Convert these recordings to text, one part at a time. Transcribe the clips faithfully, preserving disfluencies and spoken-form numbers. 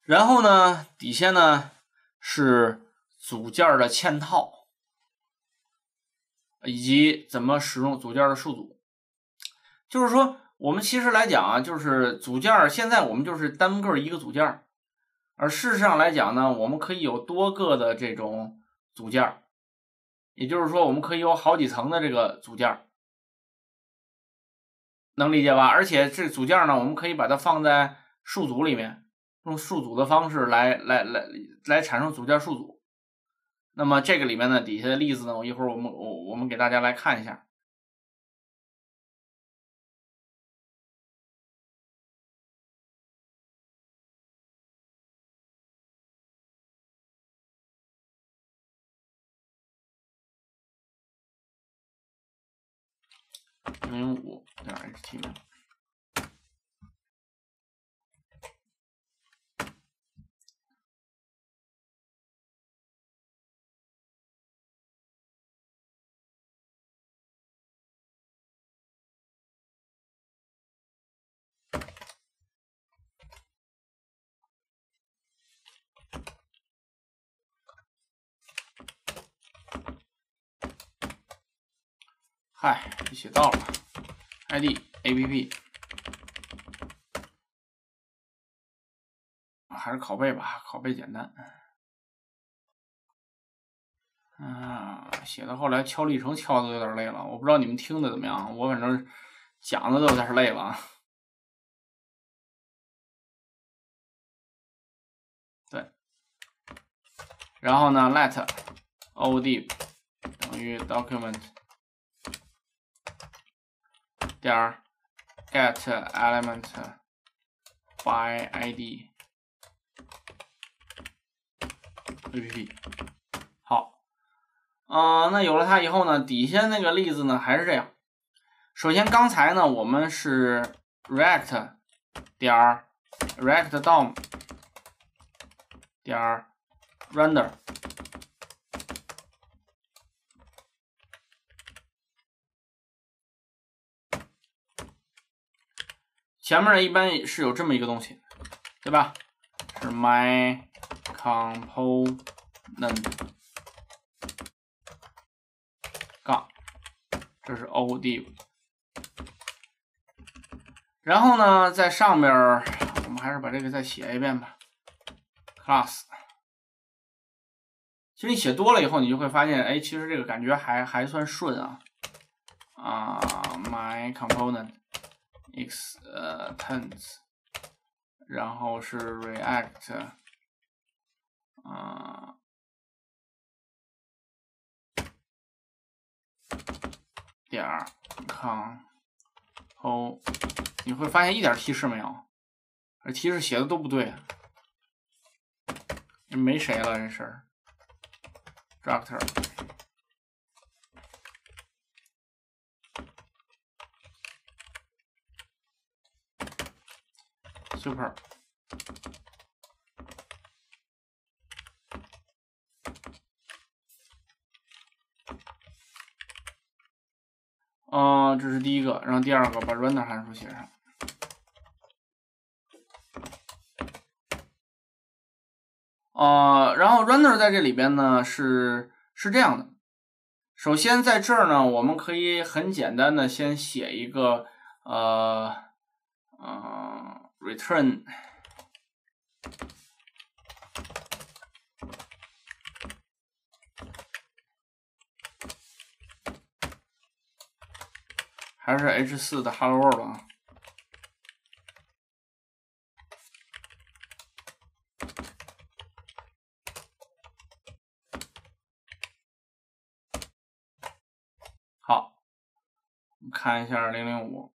然后呢，底下呢是组件的嵌套，以及怎么使用组件的数组。就是说，我们其实来讲啊，就是组件现在我们就是单个一个组件，而事实上来讲呢，我们可以有多个的这种组件，也就是说，我们可以有好几层的这个组件。能理解吧？而且这组件呢，我们可以把它放在数组里面，用数组的方式来来来来产生组件数组。那么这个里面呢，底下的例子呢，我一会儿我们我我们给大家来看一下。零五点 H T M L。嗨，写到了 I D A P P， 还是拷贝吧，拷贝简单。啊，写到后来敲历程敲的有点累了，我不知道你们听的怎么样，我反正讲的都有点累了。对，然后呢 ，let od 等于 document 点 get element by id app。好，嗯、呃，那有了它以后呢，底下那个例子呢还是这样。首先，刚才呢我们是 react 点 react dom 点 render。前面呢一般是有这么一个东西，对吧？是 my component 杠，这是 od。然后呢，在上边我们还是把这个再写一遍吧 ，class。其实你写多了以后，你就会发现，哎，其实这个感觉还还算顺啊。啊、uh, ，my component extends， 然后是 react， 啊、uh, 点 com。哦，你会发现一点提示没有，这提示写的都不对，没谁了这事儿。structure super 嗯、呃，这是第一个，然后第二个把 render 函数写上。呃，然后 render 在这里边呢是是这样的。首先在这儿呢，我们可以很简单的先写一个呃呃 return 还是 H 四 的 hello world 啊。好，我们看一下零零五。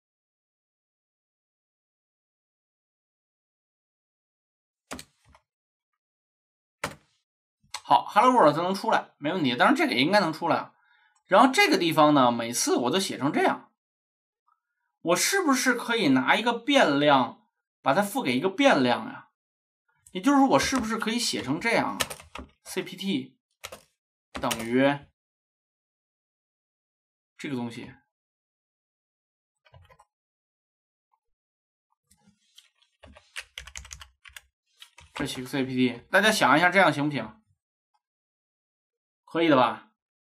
好 ，hello world 就能出来，没问题。当然这个也应该能出来啊。然后这个地方呢，每次我都写成这样。我是不是可以拿一个变量，把它赋给一个变量呀？也就是说，我是不是可以写成这样 ？cpt 等于这个东西。 这起个 C P D， 大家想一下，这样行不行？可以的吧？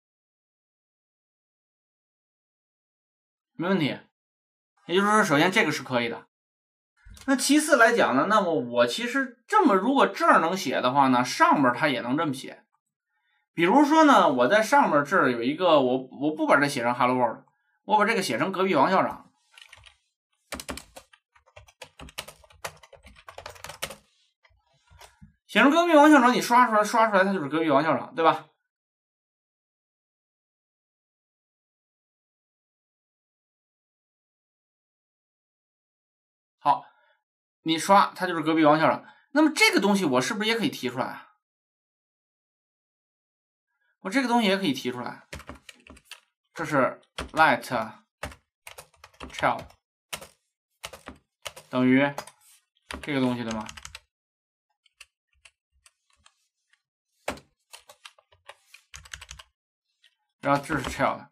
没问题。也就是说，首先这个是可以的。那其次来讲呢，那么我其实这么，如果这儿能写的话呢，上面它也能这么写。比如说呢，我在上面这儿有一个，我我不把这写成 Hello World， 我把这个写成隔壁王校长。写成隔壁王校长，你刷出来刷出来，它就是隔壁王校长，对吧？好，你刷它就是隔壁王校长。那么这个东西我是不是也可以提出来啊？我这个东西也可以提出来，这是 let child 等于这个东西对吗？然后这是 child，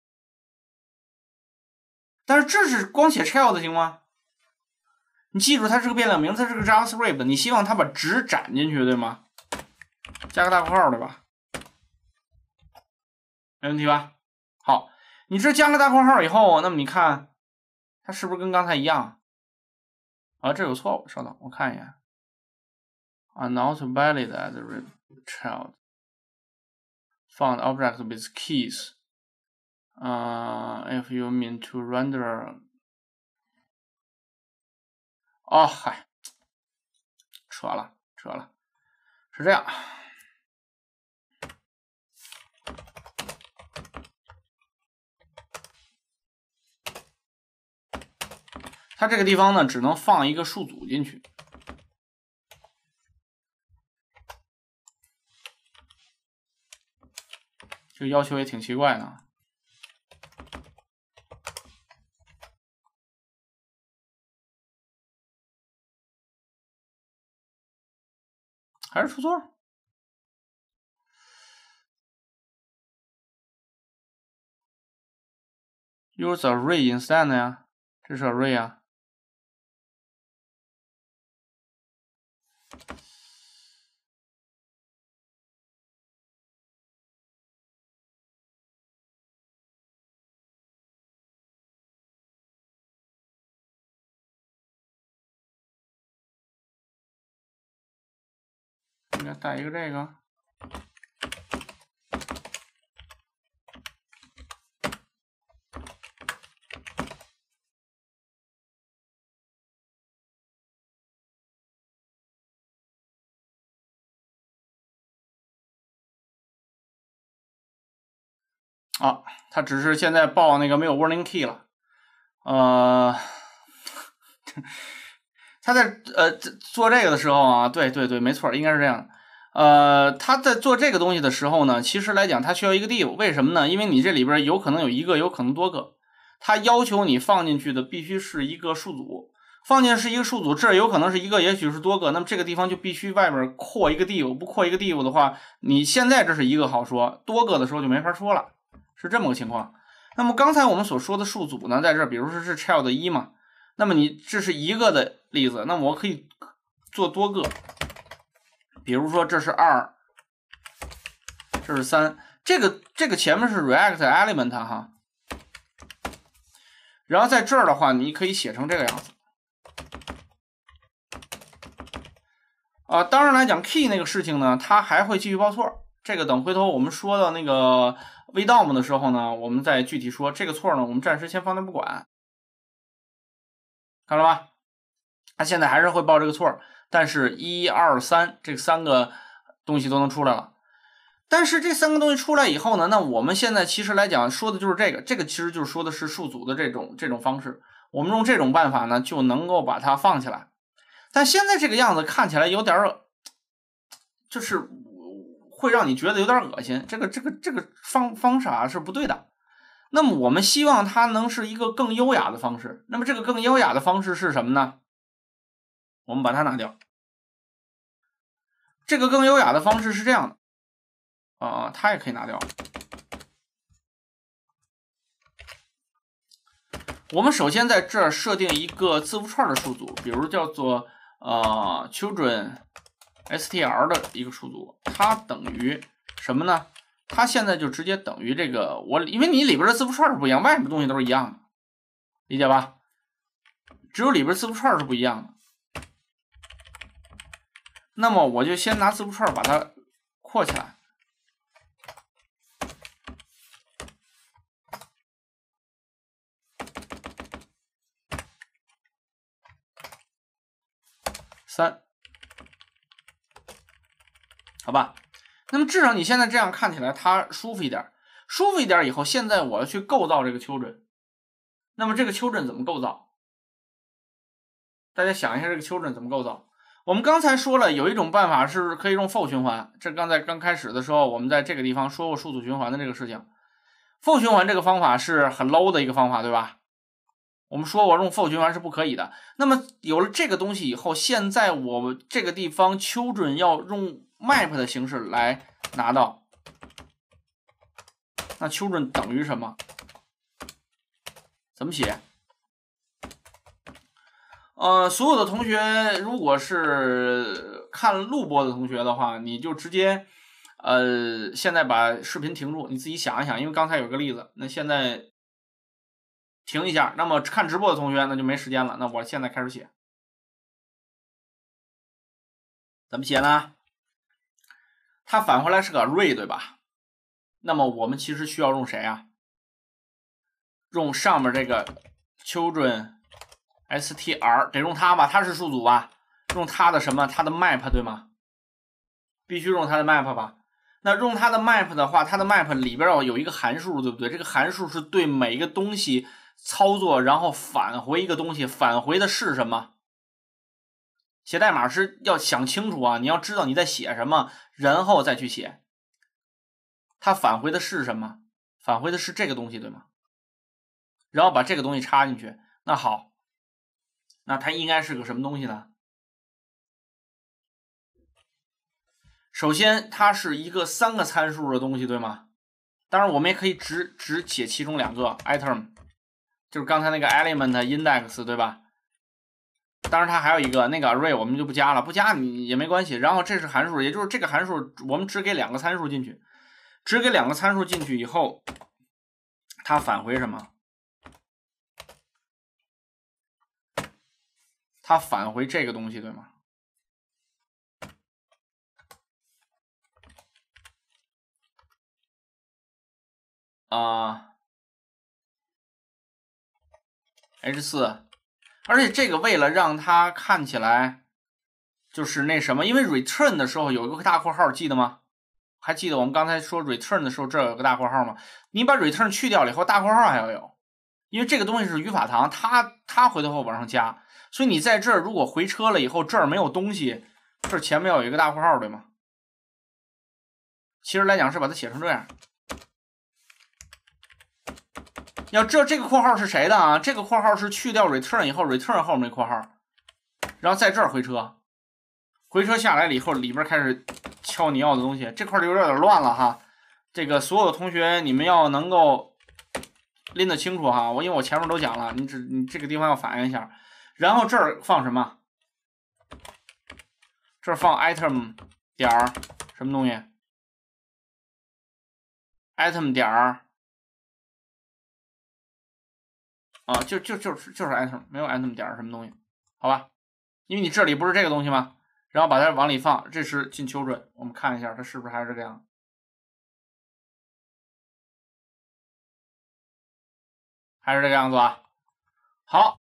但是这是光写 child 行吗？你记住，它是个变量名，它是个 JavaScript， 你希望它把值展进去，对吗？加个大括号，对吧？没问题吧？好，你这加了大括号以后，那么你看，它是不是跟刚才一样？啊，这有错误，稍等，我看一眼。啊 ，not valid as a child found object with keys。呃、uh, ，if you mean to render。哦，嗨，扯了，扯了，是这样。它这个地方呢，只能放一个数组进去。这个要求也挺奇怪的。还是出错 ？Use array instead 呀，这是 array 啊。应该带一个这个。啊，它只是现在报那个没有 warning key 了，呃，他在呃做这个的时候啊，对对对，没错，应该是这样。呃，他在做这个东西的时候呢，其实来讲，它需要一个 div， 为什么呢？因为你这里边有可能有一个，有可能多个，它要求你放进去的必须是一个数组，放进是一个数组，这有可能是一个，也许是多个，那么这个地方就必须外边扩一个 div， 不扩一个 div 的话，你现在这是一个好说，多个的时候就没法说了。是这么个情况。那么刚才我们所说的数组呢，在这儿，比如说是 child 一嘛，那么你这是一个的例子，那么我可以做多个，比如说这是二，这是三，这个这个前面是 React element 哈，然后在这儿的话，你可以写成这个样子。啊、呃，当然来讲 key 那个事情呢，它还会继续报错，这个等回头我们说到那个V D O M 的时候呢，我们再具体说。这个错呢，我们暂时先放那不管，看了吧？它现在还是会报这个错，但是一二三这三个东西都能出来了。但是这三个东西出来以后呢，那我们现在其实来讲说的就是这个，这个其实就是说的是数组的这种这种方式。我们用这种办法呢，就能够把它放起来。但现在这个样子看起来有点儿，就是会让你觉得有点恶心，这个这个这个方方式啊是不对的。那么我们希望它能是一个更优雅的方式。那么这个更优雅的方式是什么呢？我们把它拿掉。这个更优雅的方式是这样的，啊、呃，它也可以拿掉。我们首先在这儿设定一个字符串的数组，比如叫做呃 children str 的一个数组，它等于什么呢？它现在就直接等于这个我，因为你里边的字符串是不一样，外面的东西都是一样的，理解吧？只有里边字符串是不一样的。那么我就先拿字符串把它扩起来。三，好吧，那么至少你现在这样看起来它舒服一点，舒服一点以后，现在我要去构造这个丘疹，那么这个丘疹怎么构造？大家想一下这个丘疹怎么构造？我们刚才说了，有一种办法是可以用 for 循环，这刚才刚开始的时候，我们在这个地方说过数组循环的这个事情。for 循环这个方法是很 low 的一个方法，对吧？我们说过用 for 循环是不可以的。那么有了这个东西以后，现在我们这个地方丘疹要用 map 的形式来拿到，那丘疹等于什么？怎么写？呃，所有的同学，如果是看录播的同学的话，你就直接，呃，现在把视频停住，你自己想一想，因为刚才有个例子，那现在停一下。那么看直播的同学那就没时间了，那我现在开始写，怎么写呢？它返回来是个 array， 对吧？那么我们其实需要用谁啊？用上面这个 children。str 得用它吧，它是数组吧，用它的什么？它的 map 对吗？必须用它的 map 吧。那用它的 map 的话，它的 map 里边要有一个函数，对不对？这个函数是对每一个东西操作，然后返回一个东西，返回的是什么？写代码是要想清楚啊，你要知道你在写什么，然后再去写。它返回的是什么？返回的是这个东西，对吗？然后把这个东西插进去。那好。那它应该是个什么东西呢？首先，它是一个三个参数的东西，对吗？当然，我们也可以只只写其中两个 item， 就是刚才那个 element index， 对吧？当然，它还有一个那个 array， 我们就不加了，不加你也没关系。然后这是函数，也就是这个函数，我们只给两个参数进去，只给两个参数进去以后，它返回什么？它返回这个东西，对吗？啊 ，H 四， 而且这个为了让它看起来就是那什么，因为 return 的时候有一个大括号，记得吗？还记得我们刚才说 return 的时候，这有个大括号吗？你把 return 去掉了以后，大括号还要有，因为这个东西是语法堂，它它回头会往上加，所以你在这儿如果回车了以后，这儿没有东西，这前面要有一个大括号，对吗？其实来讲是把它写成这样。要知道这个括号是谁的啊？这个括号是去掉 return 以后 ，return 后面那括号，然后在这儿回车，回车下来了以后，里边开始敲你要的东西，这块就有点乱了哈。这个所有的同学你们要能够拎得清楚哈，我因为我前面都讲了，你只你这个地方要反应一下，然后这儿放什么？这儿放 item 点儿什么东西 ？item 点儿。啊，就就就是就是 item， 没有 item 点什么东西，好吧？因为你这里不是这个东西吗？然后把它往里放，这是进丘疹，我们看一下它是不是还是这个样，还是这个样子啊？好。